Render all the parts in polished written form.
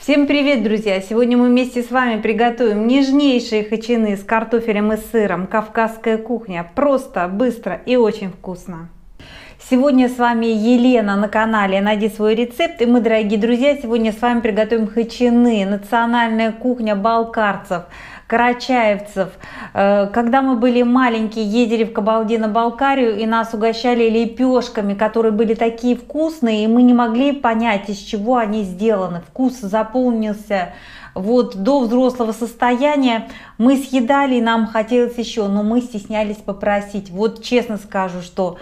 Всем привет, друзья! Сегодня мы вместе с вами приготовим нежнейшие хачины с картофелем и сыром. Кавказская кухня. Просто, быстро и очень вкусно. Сегодня с вами Елена на канале «Найди свой рецепт». И мы, дорогие друзья, сегодня с вами приготовим хачины. Национальная кухня балкарцев, карачаевцев. Когда мы были маленькие, ездили в Кабалдино-Балкарию, и нас угощали лепешками, которые были такие вкусные, и мы не могли понять, из чего они сделаны. Вкус заполнился вот до взрослого состояния. Мы съедали, и нам хотелось еще, но мы стеснялись попросить. Вот честно скажу, что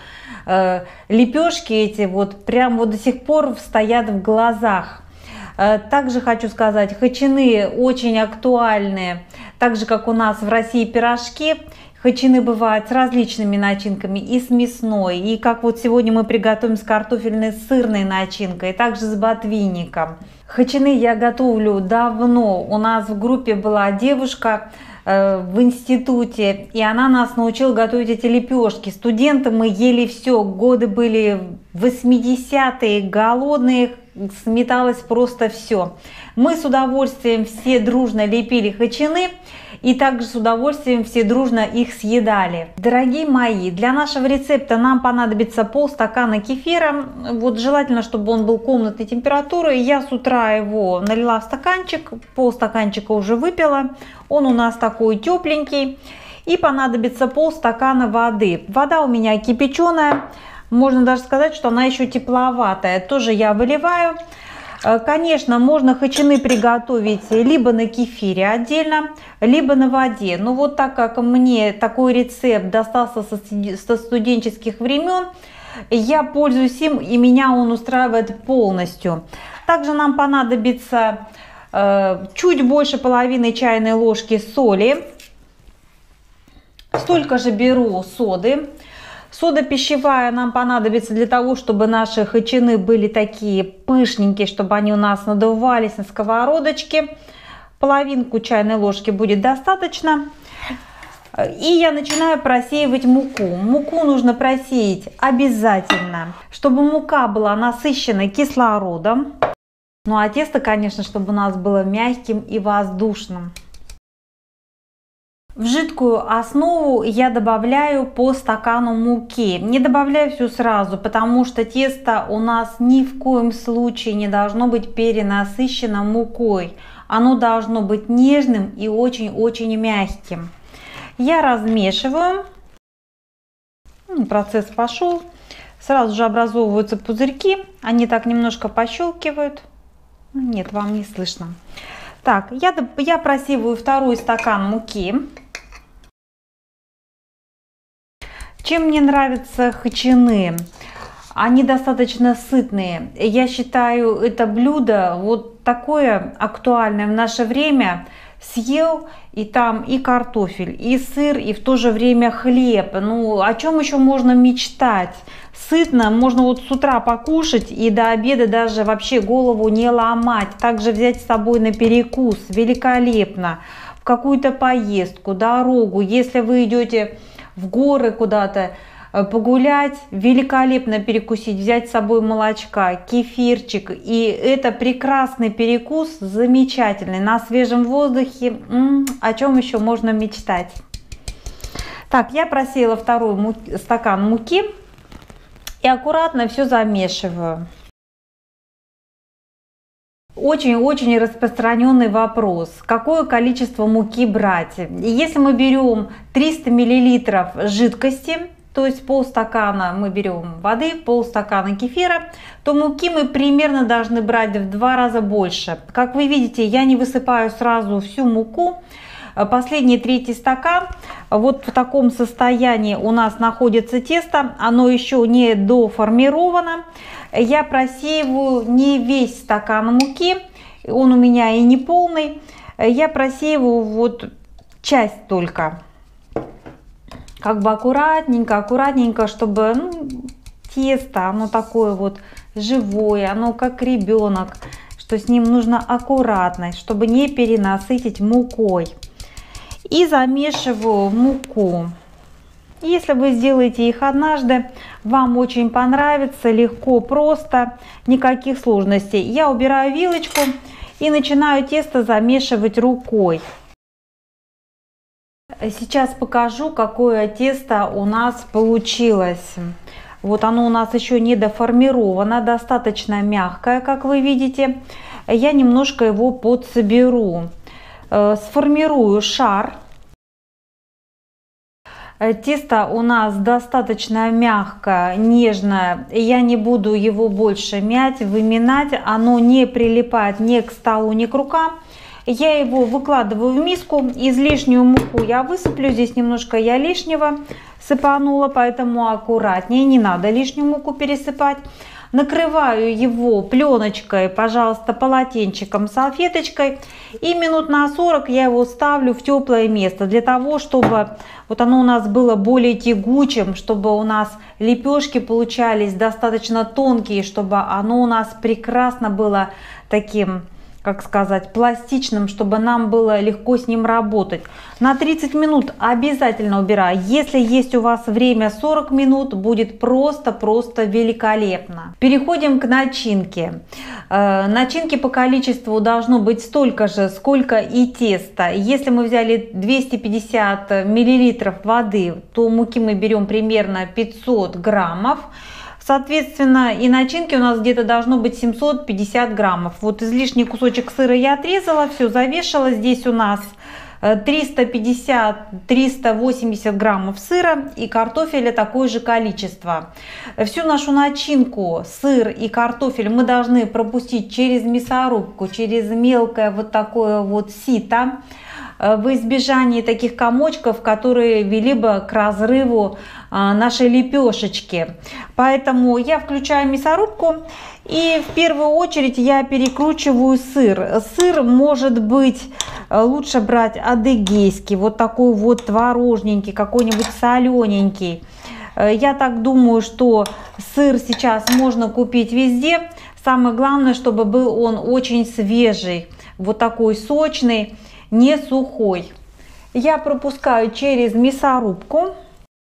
лепешки эти вот прям вот до сих пор стоят в глазах. Также хочу сказать, хачины очень актуальные, так же как у нас в России пирожки. Хачины бывают с различными начинками, и с мясной, и как вот сегодня мы приготовим с картофельной сырной начинкой, и также с ботвинником. Хачины я готовлю давно. У нас в группе была девушка в институте, и она нас научила готовить эти лепешки. Студенты мы ели все, годы были 80-е, голодные, сметалось просто все. Мы с удовольствием все дружно лепили хачины, и также с удовольствием все дружно их съедали. Дорогие мои, для нашего рецепта нам понадобится полстакана кефира. Вот желательно, чтобы он был комнатной температуры. Я с утра его налила в стаканчик, полстаканчика уже выпила. Он у нас такой тепленький. И понадобится полстакана воды. Вода у меня кипяченая. Можно даже сказать, что она еще тепловатая. Тоже я выливаю. Конечно, можно хачины приготовить либо на кефире отдельно, либо на воде. Но вот так как мне такой рецепт достался со студенческих времен, я пользуюсь им, и меня он устраивает полностью. Также нам понадобится чуть больше половины чайной ложки соли. Столько же беру соды. Сода пищевая нам понадобится для того, чтобы наши хачины были такие пышненькие, чтобы они у нас надувались на сковородочке. Половинку чайной ложки будет достаточно. И я начинаю просеивать муку. Муку нужно просеять обязательно, чтобы мука была насыщена кислородом. Ну а тесто, конечно, чтобы у нас было мягким и воздушным. В жидкую основу я добавляю по стакану муки. Не добавляю всю сразу, потому что тесто у нас ни в коем случае не должно быть перенасыщено мукой. Оно должно быть нежным и очень-очень мягким. Я размешиваю. Процесс пошел. Сразу же образовываются пузырьки. Они так немножко пощелкивают. Нет, вам не слышно. Так, я просеиваю второй стакан муки. Чем мне нравятся хачины? Они достаточно сытные. Я считаю, это блюдо вот такое актуальное в наше время. Съел и там и картофель, и сыр, и в то же время хлеб. Ну, о чем еще можно мечтать? Сытно, можно вот с утра покушать и до обеда даже вообще голову не ломать. Также взять с собой на перекус. Великолепно. В какую-то поездку, дорогу. Если вы идете в горы куда-то погулять, великолепно перекусить, взять с собой молочка, кефирчик. И это прекрасный перекус, замечательный. На свежем воздухе. О чем еще можно мечтать? Так, я просеяла второй стакан муки. И аккуратно все замешиваю. Очень-очень распространенный вопрос, какое количество муки брать. Если мы берем 300 мл жидкости, то есть полстакана мы берем воды, полстакана кефира, то муки мы примерно должны брать в 2 раза больше. Как вы видите, я не высыпаю сразу всю муку. Последний третий стакан, вот в таком состоянии у нас находится тесто, оно еще не доформировано. Я просеиваю не весь стакан муки, он у меня и не полный. Я просеиваю вот часть только, как бы аккуратненько, чтобы тесто, оно такое вот живое, оно как ребенок, что с ним нужно аккуратно, чтобы не перенасытить мукой. И замешиваю муку. Если вы сделаете их однажды, вам очень понравится, легко, просто, никаких сложностей. Я убираю вилочку И начинаю тесто замешивать рукой. Сейчас покажу, какое тесто у нас получилось. Вот оно у нас еще не доформировано, достаточно мягкое, как вы видите. Я немножко его подсоберу. Сформирую шар. Тесто у нас достаточно мягкое, нежное. Я не буду его больше мять, выминать. Оно не прилипает ни к столу, ни к рукам. Я его выкладываю в миску. Излишнюю муку я высыплю. Здесь немножко я лишнего сыпанула, поэтому аккуратнее. Не надо лишнюю муку пересыпать. Накрываю его пленочкой, пожалуйста, полотенчиком, салфеточкой. И минут на 40 я его ставлю в теплое место, для того, чтобы вот оно у нас было более тягучим, чтобы у нас лепешки получались достаточно тонкие, чтобы оно у нас прекрасно было таким, как сказать, пластичным, чтобы нам было легко с ним работать. На 30 минут обязательно убираю. Если есть у вас время 40 минут, будет просто великолепно. Переходим к начинке. Начинки по количеству должно быть столько же, сколько и тесто. Если мы взяли 250 миллилитров воды, то муки мы берем примерно 500 граммов. Соответственно, и начинки у нас где-то должно быть 750 граммов. Вот излишний кусочек сыра я отрезала, все завешала. Здесь у нас 350-380 граммов сыра и картофеля такое же количество. Всю нашу начинку, сыр и картофель, мы должны пропустить через мясорубку, через мелкое вот такое вот сито, в избежании таких комочков, которые вели бы к разрыву нашей лепешечки. Поэтому я включаю мясорубку и в первую очередь я перекручиваю сыр. Сыр может быть лучше брать адыгейский, вот такой вот творожненький, какой-нибудь солененький. Я так думаю, что сыр сейчас можно купить везде. Самое главное, чтобы был он очень свежий, вот такой сочный, не сухой. Я пропускаю через мясорубку.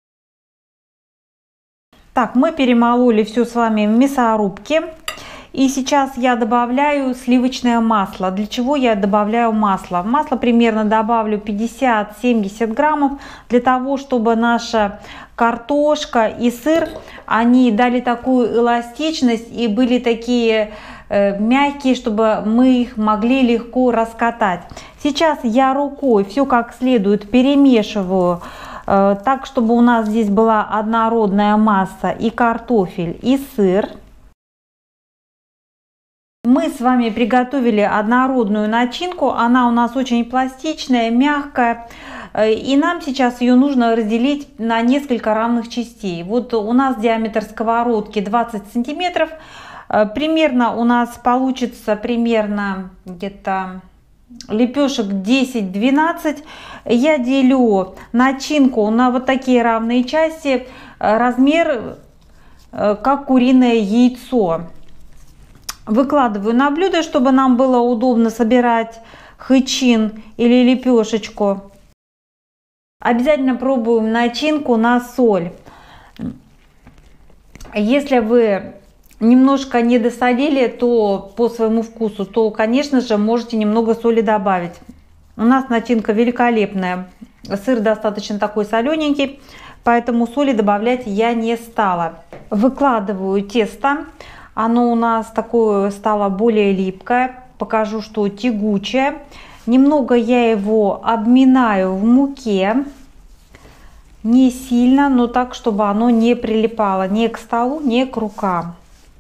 Так, мы перемололи все с вами в мясорубке. И сейчас я добавляю сливочное масло. Для чего я добавляю масло? Масло примерно добавлю 50-70 граммов, для того, чтобы наша картошка и сыр, они дали такую эластичность и были такие мягкие, чтобы мы их могли легко раскатать. Сейчас я рукой все как следует перемешиваю, так, чтобы у нас здесь была однородная масса и картофель, и сыр. Мы с вами приготовили однородную начинку, она у нас очень пластичная, мягкая, и нам сейчас ее нужно разделить на несколько равных частей. Вот у нас диаметр сковородки 20 сантиметров, примерно у нас получится примерно где-то лепешек 10-12. Я делю начинку на вот такие равные части, размер как куриное яйцо. Выкладываю на блюдо, чтобы нам было удобно собирать хычин или лепешечку. Обязательно пробуем начинку на соль. Если вы немножко не досолили, то по своему вкусу, то, конечно же, можете немного соли добавить. У нас начинка великолепная. Сыр достаточно такой солененький, поэтому соли добавлять я не стала. Выкладываю тесто. Оно у нас такое стало более липкое. Покажу, что тягучее. Немного я его обминаю в муке. Не сильно, но так, чтобы оно не прилипало ни к столу, ни к рукам.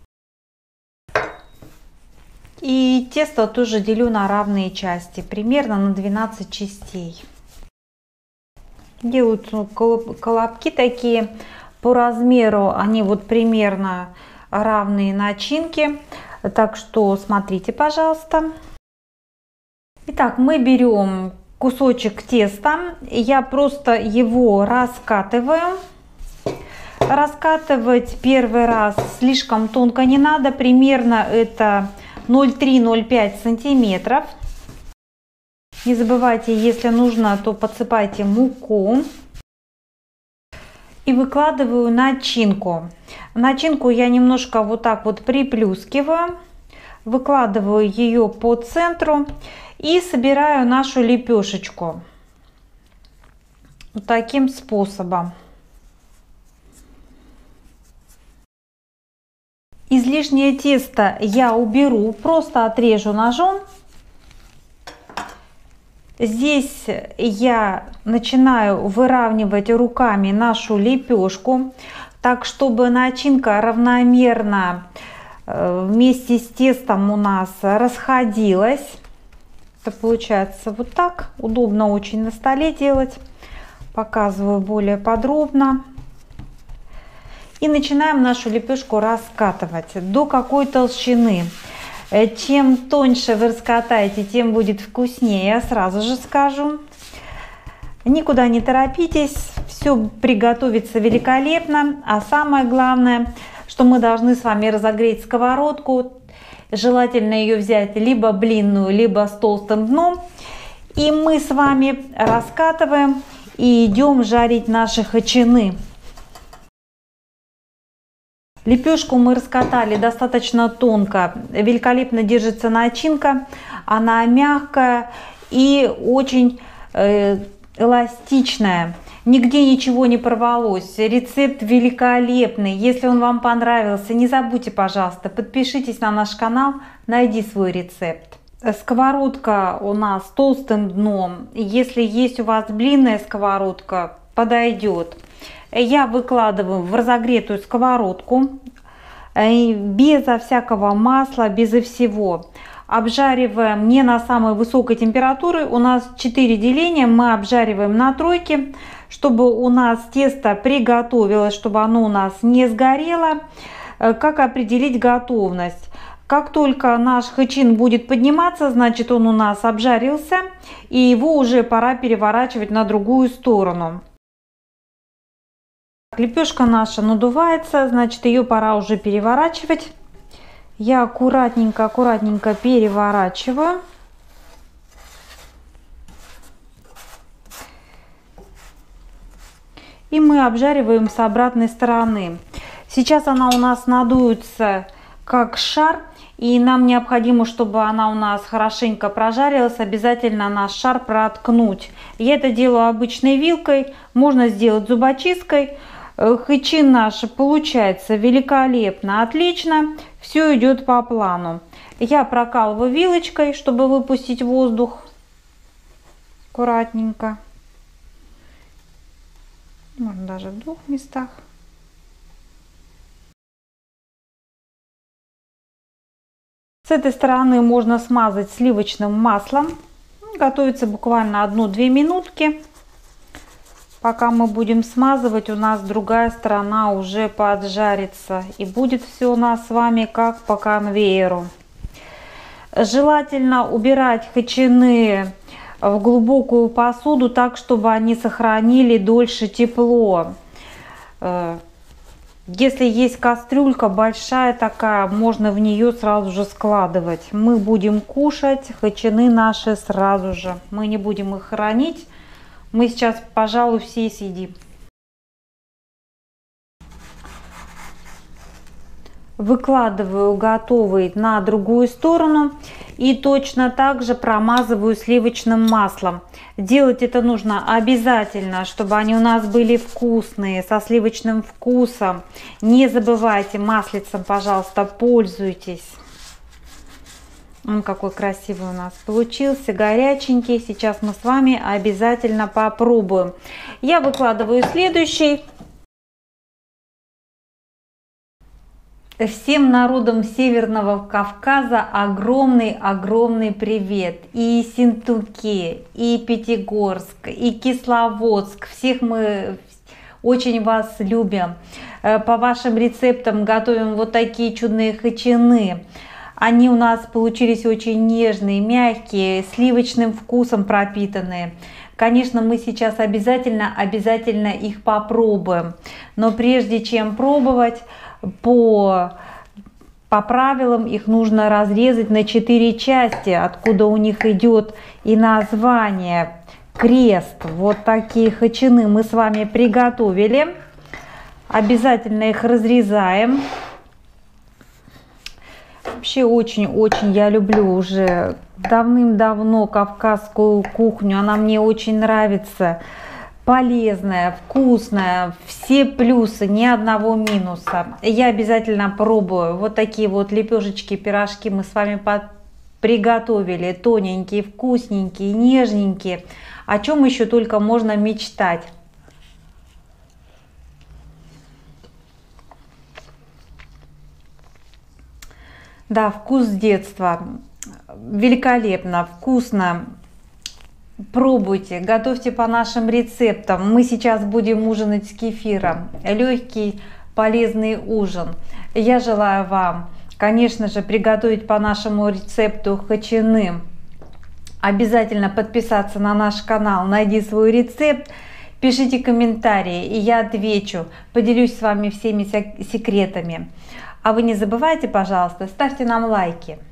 И тесто тоже делю на равные части, примерно на 12 частей. Делаются колобки такие по размеру, они вот примерно равные начинки. Так что смотрите, пожалуйста. Итак, мы берем кусочек теста, я просто его раскатываю. Раскатывать первый раз слишком тонко не надо, примерно это 0,3-0,5 сантиметров. Не забывайте, если нужно, то подсыпайте муку. И выкладываю начинку. Начинку я немножко вот так вот приплюскиваю. Выкладываю ее по центру и собираю нашу лепешечку вот таким способом. Излишнее тесто я уберу, просто отрежу ножом. Здесь я начинаю выравнивать руками нашу лепешку, так чтобы начинка равномерно вместе с тестом у нас расходилась. Это получается вот так. Удобно очень на столе делать. Показываю более подробно. И начинаем нашу лепешку раскатывать. До какой толщины? Чем тоньше вы раскатаете, тем будет вкуснее, я сразу же скажу. Никуда не торопитесь, все приготовится великолепно. А самое главное, что мы должны с вами разогреть сковородку. Желательно ее взять либо блинную, либо с толстым дном. И мы с вами раскатываем и идем жарить наши хачины. Лепешку мы раскатали достаточно тонко, великолепно держится начинка, она мягкая и очень эластичная, нигде ничего не порвалось. Рецепт великолепный. Если он вам понравился, не забудьте, пожалуйста, подпишитесь на наш канал, найди свой рецепт. Сковородка у нас с толстым дном, если есть у вас блинная сковородка, подойдет. Я выкладываю в разогретую сковородку, безо всякого масла, безо всего. Обжариваем не на самой высокой температуре, у нас 4 деления, мы обжариваем на тройке, чтобы у нас тесто приготовилось, чтобы оно у нас не сгорело. Как определить готовность? Как только наш хачин будет подниматься, значит он у нас обжарился, и его уже пора переворачивать на другую сторону. Лепешка наша надувается, значит ее пора уже переворачивать. Я аккуратненько переворачиваю. И мы обжариваем с обратной стороны. Сейчас она у нас надуется как шар. И нам необходимо, чтобы она у нас хорошенько прожарилась, обязательно наш шар проткнуть. Я это делаю обычной вилкой, можно сделать зубочисткой. Хачин наш получается великолепно, отлично, все идет по плану. Я прокалываю вилочкой, чтобы выпустить воздух, аккуратненько, можно даже в 2 местах. С этой стороны можно смазать сливочным маслом, готовится буквально 1-2 минутки. Пока мы будем смазывать, у нас другая сторона уже поджарится. И будет все у нас с вами как по конвейеру. Желательно убирать хачины в глубокую посуду, так, чтобы они сохранили дольше тепло. Если есть кастрюлька большая такая, можно в нее сразу же складывать. Мы будем кушать хачины наши сразу же. Мы не будем их хранить. Мы сейчас, пожалуй, все съедим. Выкладываю готовый на другую сторону и точно так же промазываю сливочным маслом. Делать это нужно обязательно, чтобы они у нас были вкусные, со сливочным вкусом. Не забывайте, маслицем, пожалуйста, пользуйтесь. Он какой красивый у нас получился, горяченький. Сейчас мы с вами обязательно попробуем. Я выкладываю следующий. Всем народам Северного Кавказа огромный привет. И Синтуке, и Пятигорск, и Кисловодск. Всех мы очень вас любим. По вашим рецептам готовим вот такие чудные хачины. Они у нас получились очень нежные, мягкие, сливочным вкусом пропитанные. Конечно, мы сейчас обязательно их попробуем. Но прежде чем пробовать, по правилам их нужно разрезать на 4 части, откуда у них идет и название крест. Вот такие хачины мы с вами приготовили. Обязательно их разрезаем. Вообще очень-очень я люблю уже давным-давно кавказскую кухню. Она мне очень нравится. Полезная, вкусная, все плюсы, ни одного минуса. Я обязательно пробую. Вот такие вот лепешечки, пирожки мы с вами приготовили. Тоненькие, вкусненькие, нежненькие. О чем еще только можно мечтать. Да, вкус детства. Великолепно, вкусно. Пробуйте, готовьте по нашим рецептам. Мы сейчас будем ужинать с кефиром. Легкий, полезный ужин. Я желаю вам, конечно же, приготовить по нашему рецепту хачины. Обязательно подписаться на наш канал, найди свой рецепт, пишите комментарии, и я отвечу, поделюсь с вами всеми секретами. А вы не забывайте, пожалуйста, ставьте нам лайки.